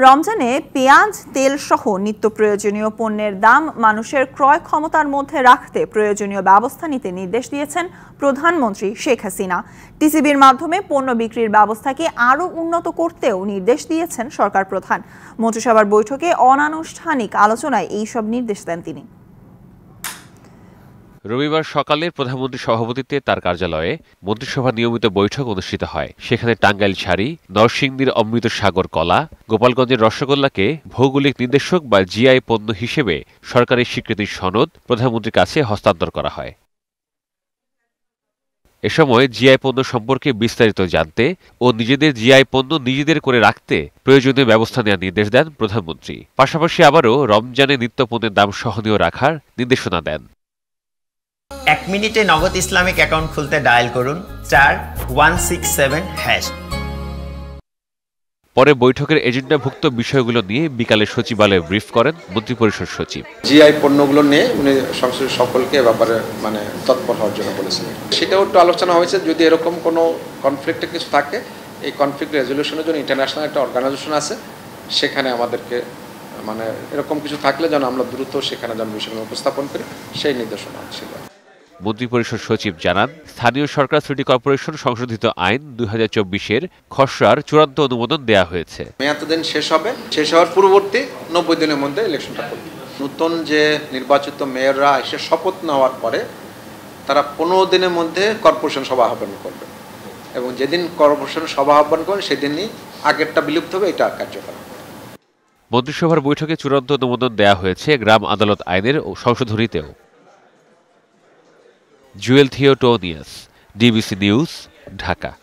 রমজানে পেঁয়াজ, তেল সহ নিত্য প্রয়োজনীয় পণ্যের দাম মানুষের ক্রয় ক্ষমতার মধ্যে রাখতে প্রয়োজনীয় ব্যবস্থা নিতে নির্দেশ দিয়েছেন প্রধানমন্ত্রী শেখ হাসিনা। টিসিবির মাধ্যমে পণ্য বিক্রির ব্যবস্থাকে আরও উন্নত করতেও নির্দেশ দিয়েছেন সরকার প্রধান। মন্ত্রিসভার বৈঠকে অনানুষ্ঠানিক আলোচনায় এইসব নির্দেশ দেন তিনি। রবিবার সকালে প্রধানমন্ত্রীর সভাপতিত্বে তার কার্যালয়ে মন্ত্রিসভার নিয়মিত বৈঠক অনুষ্ঠিত হয়। সেখানে টাঙ্গাইল শাড়ি, নরসিংদীর অমৃত সাগর কলা, গোপালগঞ্জের রসগোল্লাকে ভৌগোলিক নির্দেশক বা জিআই পণ্য হিসেবে সরকারি স্বীকৃতির সনদ প্রধানমন্ত্রীর কাছে হস্তান্তর করা হয়। এ সময় জিআই পণ্য সম্পর্কে বিস্তারিত জানতে ও নিজেদের জিআই পণ্য নিজেদের করে রাখতে প্রয়োজনীয় ব্যবস্থা নেওয়ার নির্দেশ দেন প্রধানমন্ত্রী। পাশাপাশি আবারও রমজানে নিত্যপণ্যের দাম সহনীয় রাখার নির্দেশনা দেন। 1 মিনিটে নগদ ইসলামিক অ্যাকাউন্ট খুলতে ডায়াল করুন *167#। পরে বৈঠকের এজেন্ডাভুক্ত বিষয়গুলো নিয়ে বিকালে সচিবালয়ে ব্রিফ করেন মন্ত্রিপরিষদ সচিব। জিআই পণ্যগুলো নিয়ে উনি সংশ্লিষ্ট সকলকে ব্যাপারে তৎপর হওয়ার জন্য বলেছিলেন। সেটাও একটু আলোচনা হয়েছে, যদি এরকম কোনো কনফ্লিক্টের কিছু থাকে, এই কনফ্লিক্ট রেজলিউশনের জন্য ইন্টারন্যাশনাল একটা অর্গানাইজেশন আছে, সেখানে আমাদেরকে এরকম কিছু থাকলে যেন আমরা দ্রুত সেখানে যেন বিষয়গুলো উপস্থাপন করি, সেই নির্দেশনা ছিল। মন্ত্রিপরিষদ সচিব জানান, স্থানীয় সরকার সিটি কর্পোরেশন সংশোধিত আইন 2024-এর খসড়ার চূড়ান্ত অনুমোদন দেয়া হয়েছে। মেয়াদদিন শেষ হওয়ার পূর্ববর্তী 90 দিনের মধ্যে ইলেকশনটা করবে। নতুন যে নির্বাচিত মেয়ররা এসে শপথ নেওয়ার পরে তারা 15 দিনের মধ্যে কর্পোরেশন সভা আহ্বান করবে, এবং যেদিন কর্পোরেশন সভা আহ্বান করবে সেদিনই আগেরটা বিলুপ্ত হবে, এটা কার্যকর হবে। মন্ত্রিসভার বৈঠকে চূড়ান্ত অনুমোদন দেয়া হয়েছে গ্রাম আদালত আইনের সংশোধনীতেও। Jewel Theotonius, DBC news, Dhaka.